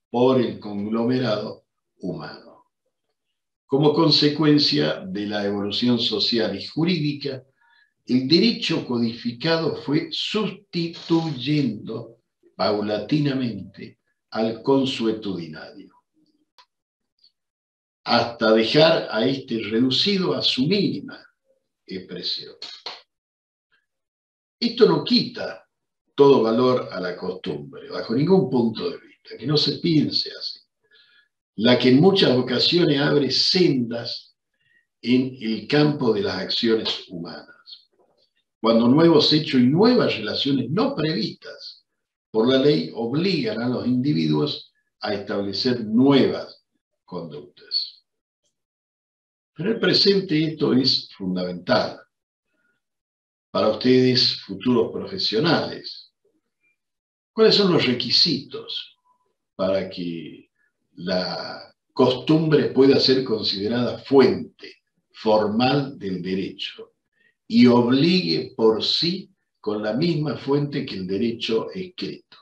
humano. Como consecuencia de la evolución social y jurídica, el derecho codificado fue sustituyendo paulatinamente al consuetudinario, hasta dejar a este reducido a su mínima expresión. Esto no quita todo valor a la costumbre, bajo ningún punto de vista, que no se piense así. La que en muchas ocasiones abre sendas en el campo de las acciones humanas, cuando nuevos hechos y nuevas relaciones no previstas por la ley obligan a los individuos a establecer nuevas conductas. Pero en el presente esto es fundamental para ustedes, futuros profesionales. ¿Cuáles son los requisitos para que la costumbre pueda ser considerada fuente formal del derecho y obligue por sí con la misma fuente que el derecho escrito?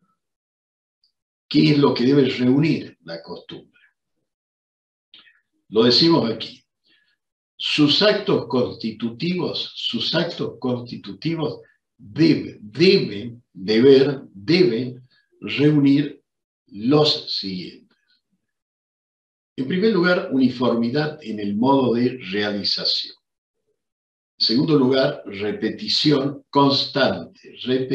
¿Qué es lo que debe reunir la costumbre? Lo decimos aquí. Sus actos constitutivos deben reunir los siguientes. En primer lugar, uniformidad en el modo de realización. En segundo lugar, repetición constante.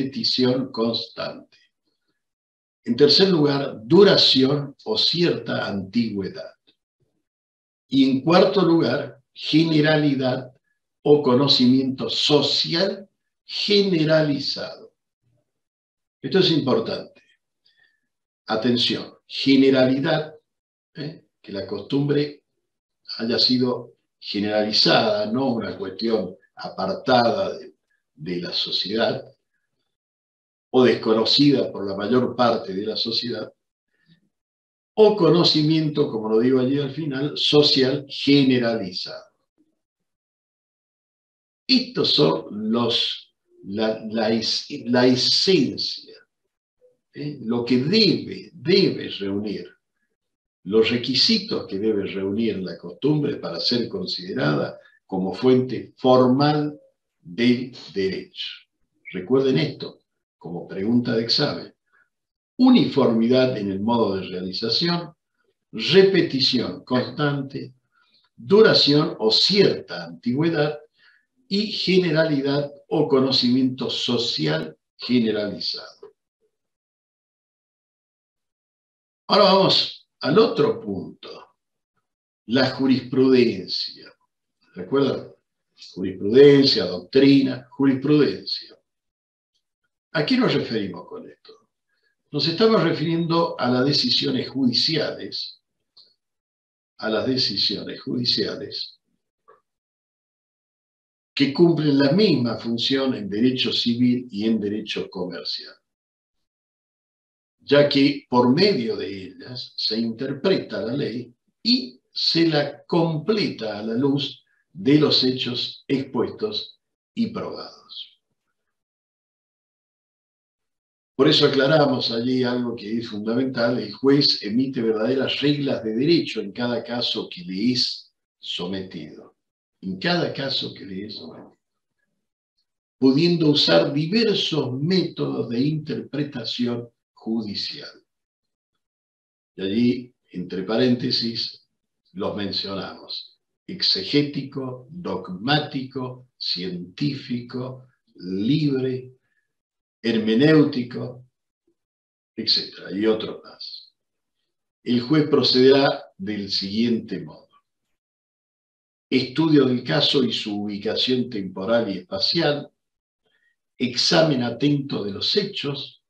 En tercer lugar, duración o cierta antigüedad. Y en cuarto lugar, generalidad o conocimiento social generalizado. Esto es importante. Atención, generalidad, que la costumbre haya sido generalizada, no una cuestión apartada de la sociedad o desconocida por la mayor parte de la sociedad, o conocimiento, como lo digo allí al final, social generalizado. Estos son la esencia, lo que debe reunir, los requisitos que debe reunir la costumbre para ser considerada como fuente formal del derecho. Recuerden esto como pregunta de examen. Uniformidad en el modo de realización, repetición constante, duración o cierta antigüedad y generalidad o conocimiento social generalizado. Ahora vamos al otro punto, la jurisprudencia. ¿Recuerdan? Jurisprudencia, doctrina, jurisprudencia. ¿A qué nos referimos con esto? Nos estamos refiriendo a las decisiones judiciales, que cumplen la misma función en derecho civil y en derecho comercial, ya que por medio de ellas se interpreta la ley y se la completa a la luz de los hechos expuestos y probados. Por eso aclaramos allí algo que es fundamental: el juez emite verdaderas reglas de derecho en cada caso que le es sometido. En cada caso que le es sometido, pudiendo usar diversos métodos de interpretación judicial. Y allí, entre paréntesis, los mencionamos: exegético, dogmático, científico, libre, hermenéutico, etc. Y otros más. El juez procederá del siguiente modo: estudio del caso y su ubicación temporal y espacial, examen atento de los hechos,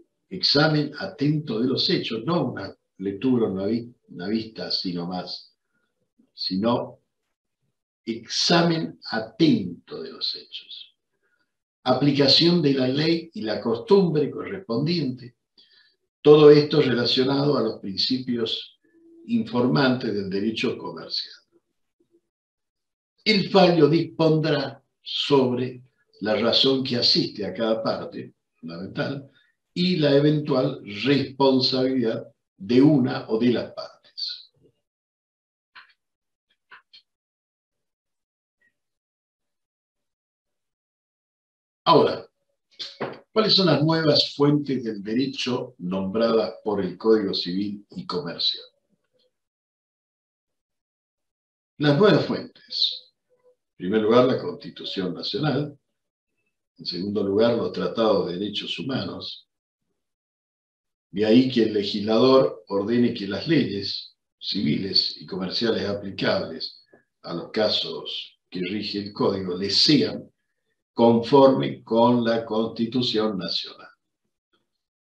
no una lectura, una vista así nomás, sino examen atento de los hechos, aplicación de la ley y la costumbre correspondiente, todo esto relacionado a los principios informantes del derecho comercial. El fallo dispondrá sobre la razón que asiste a cada parte, fundamental, y la eventual responsabilidad de una o de las partes. Ahora, ¿cuáles son las nuevas fuentes del derecho nombradas por el Código Civil y Comercial? Las nuevas fuentes. En primer lugar, la Constitución Nacional. En segundo lugar, los tratados de derechos humanos. De ahí que el legislador ordene que las leyes civiles y comerciales aplicables a los casos que rige el Código les sean conforme con la Constitución Nacional.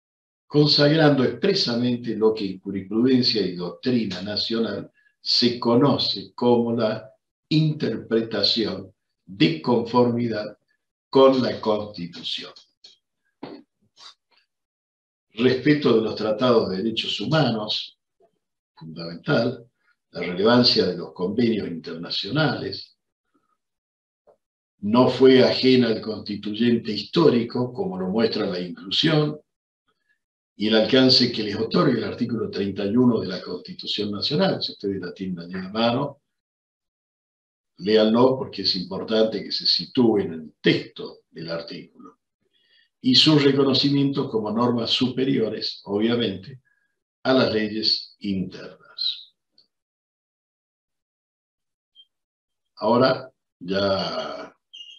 consagrando expresamente lo que en jurisprudencia y doctrina nacional se conoce como la interpretación de conformidad con la Constitución. Respeto de los tratados de derechos humanos, fundamental, la relevancia de los convenios internacionales, no fue ajena al constituyente histórico, como lo muestra la inclusión, y el alcance que les otorga el artículo 31 de la Constitución Nacional. Si ustedes la tienen allí a mano, léanlo porque es importante que se sitúe en el texto del artículo. Y su reconocimiento como normas superiores, obviamente, a las leyes internas. Ahora, ya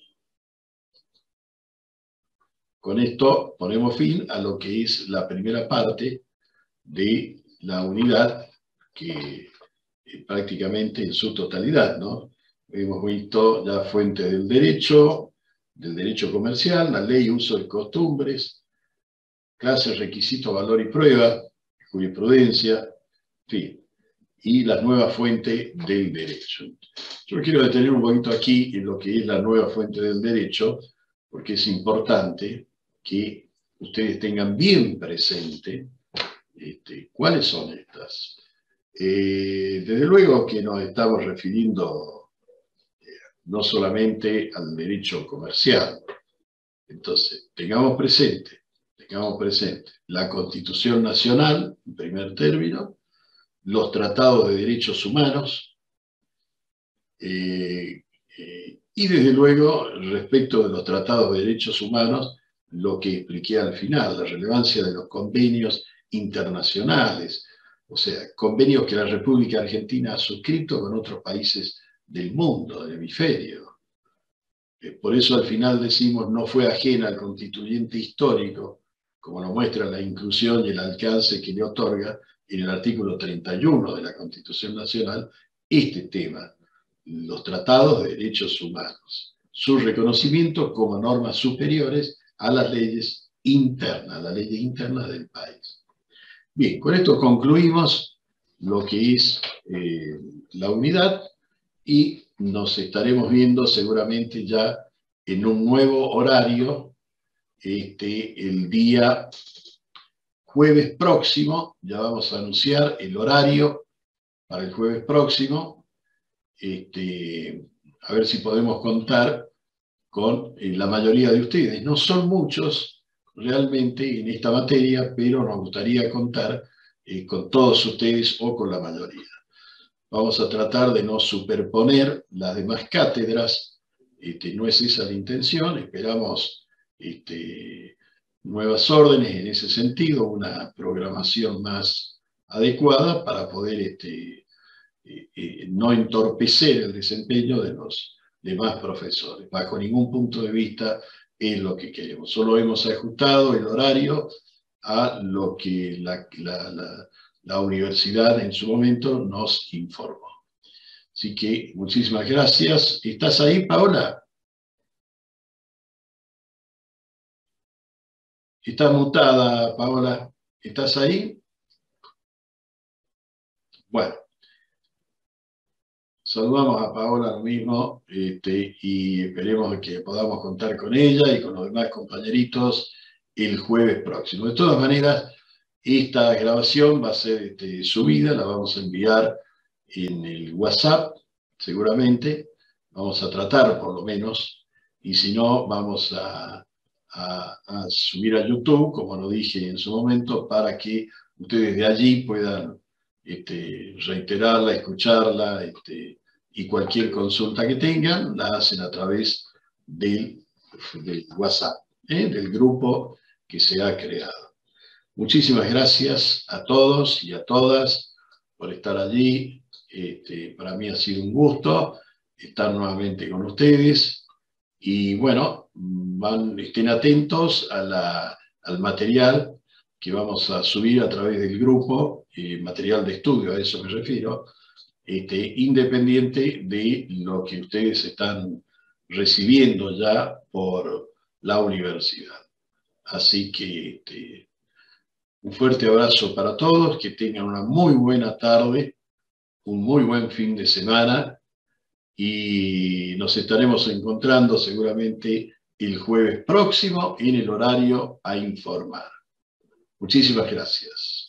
con esto ponemos fin a lo que es la primera parte de la unidad, que prácticamente en su totalidad, ¿no? Hemos visto ya fuente del derecho comercial, la ley, uso de costumbres, clases, requisitos, valor y prueba, jurisprudencia, en fin, y la nueva fuente del derecho. Yo quiero detener un poquito aquí en lo que es la nueva fuente del derecho, porque es importante que ustedes tengan bien presente cuáles son estas. Desde luego que nos estamos refiriendo no solamente al derecho comercial. Entonces, tengamos presente la Constitución Nacional, en primer término, los tratados de derechos humanos, y desde luego, respecto de los tratados de derechos humanos, lo que expliqué al final, la relevancia de los convenios internacionales, o sea, convenios que la República Argentina ha suscrito con otros países del mundo, del hemisferio. Por eso al final decimos, no fue ajena al constituyente histórico, como lo muestra la inclusión y el alcance que le otorga en el artículo 31 de la Constitución Nacional este tema, los tratados de derechos humanos, su reconocimiento como normas superiores a las leyes internas, del país. Bien, con esto concluimos lo que es la unidad y nos estaremos viendo seguramente ya en un nuevo horario el día jueves próximo. Ya vamos a anunciar el horario para el jueves próximo. A ver si podemos contar con la mayoría de ustedes. No son muchos realmente en esta materia, pero nos gustaría contar con todos ustedes o con la mayoría. Vamos a tratar de no superponer las demás cátedras, no es esa la intención, esperamos nuevas órdenes en ese sentido, una programación más adecuada para poder no entorpecer el desempeño de los demás profesores. Bajo ningún punto de vista es lo que queremos. Solo hemos ajustado el horario a lo que la universidad en su momento nos informó. Así que muchísimas gracias. ¿Estás ahí, Paola? Estás mutada, Paola. ¿Estás ahí? Bueno. Saludamos a Paola lo mismo y esperemos que podamos contar con ella y con los demás compañeritos el jueves próximo. De todas maneras, esta grabación va a ser subida, la vamos a enviar en el WhatsApp, seguramente. Vamos a tratar por lo menos, y si no, vamos a subir a YouTube, como lo dije en su momento, para que ustedes de allí puedan reiterarla, escucharla, y cualquier consulta que tengan, la hacen a través del WhatsApp, del grupo que se ha creado. Muchísimas gracias a todos y a todas por estar allí. Para mí ha sido un gusto estar nuevamente con ustedes. Y bueno, estén atentos al material que vamos a subir a través del grupo, material de estudio, a eso me refiero, independiente de lo que ustedes están recibiendo ya por la universidad. Así que Un fuerte abrazo para todos, que tengan una muy buena tarde, un muy buen fin de semana y nos estaremos encontrando seguramente el jueves próximo en el horario a informar. Muchísimas gracias.